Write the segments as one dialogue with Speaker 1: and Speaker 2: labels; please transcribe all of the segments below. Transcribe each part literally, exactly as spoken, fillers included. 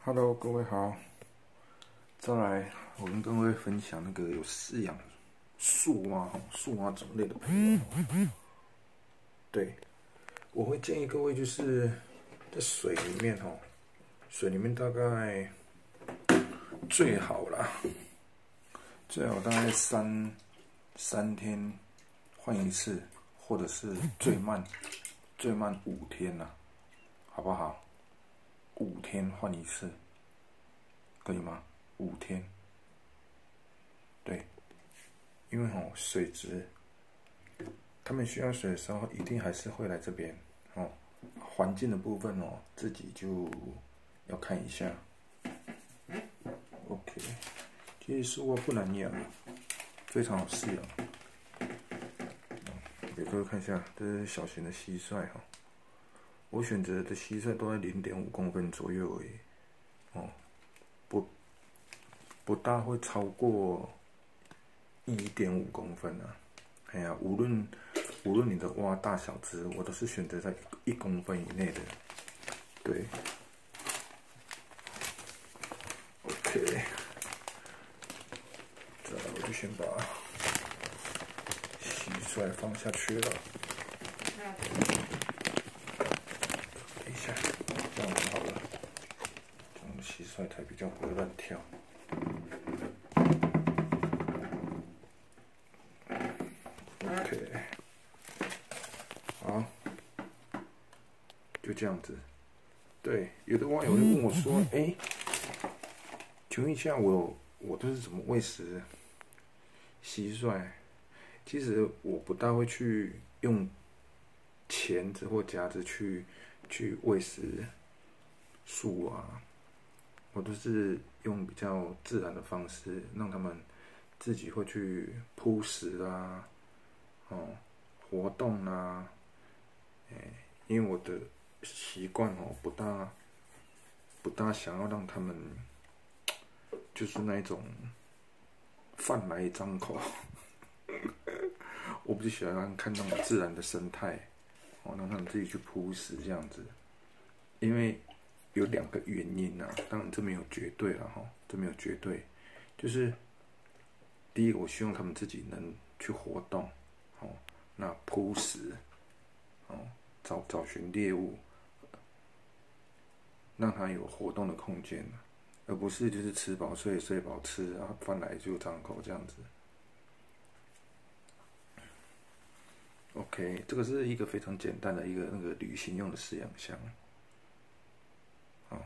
Speaker 1: Hello，各位好。再来，我跟各位分享那个有饲养树蛙、树蛙种类的朋友。对，我会建议各位就是在水里面哦，水里面大概最好啦，最好大概三三天换一次，或者是最慢最慢五天啦，好不好？五天换一次，可以吗？五天，对，因为吼水质，他们需要水的时候，一定还是会来这边哦。环境的部分哦，自己就要看一下。OK， 其实树蛙不难养，非常好饲养。给各位看一下，这是小型的蟋蟀哈。我选择的蟋蟀都在零点五公分左右而已，哦，不不大会超过一点五公分啊。哎呀，无论无论你的蛙大小只，我都是选择在一公分以内的。对 ，OK， 再来我就先把蟋蟀放下去了。等一下，这样子好了，这样蟋蟀才比较不会乱跳。OK， 好，就这样子。对，有的网友会问我说：“哎、欸，请问一下我，我都是怎么喂食蟋蟀？”其实我不大会去用钳子或夹子去去喂食树蛙，我都是用比较自然的方式，让他们自己会去扑食啊，哦，活动啊，欸，因为我的习惯哦，不大不大想要让他们就是那一种饭来张口。我不是喜欢看那种自然的生态，哦，让他们自己去扑食这样子。因为有两个原因啊，当然这没有绝对了哈，这没有绝对。就是第一个，我希望他们自己能去活动，哦，那扑食，哦，找找寻猎物，让他有活动的空间，而不是就是吃饱睡，睡饱吃，然后饭来就张口这样子。OK， 这个是一个非常简单的一个那个旅行用的饲养箱，哦，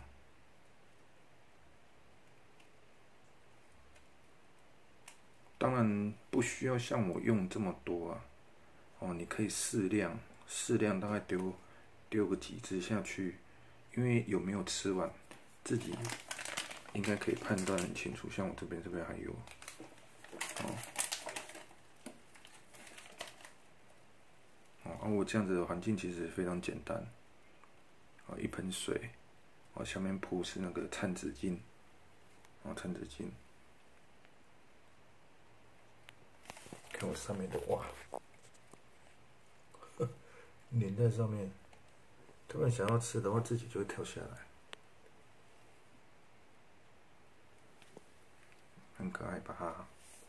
Speaker 1: 当然不需要像我用这么多啊，哦，你可以适量，适量大概丢丢个几只下去，因为有没有吃完，自己应该可以判断很清楚。像我这边这边还有，哦。哦，我这样子的环境其实非常简单，哦，一盆水，哦，下面铺是那个餐纸巾，哦，餐纸巾，看我上面的哇，粘在上面，突然想要吃的话，自己就会跳下来，很可爱吧？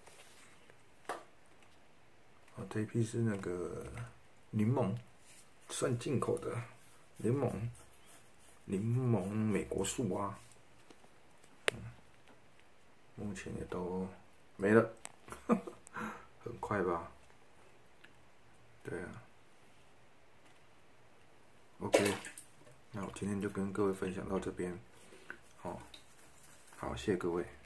Speaker 1: 哦，这一批是那个柠檬，算进口的柠檬，柠檬美国树蛙，嗯，目前也都没了，很快吧？对啊 ，OK， 那我今天就跟各位分享到这边，好，好，谢谢各位。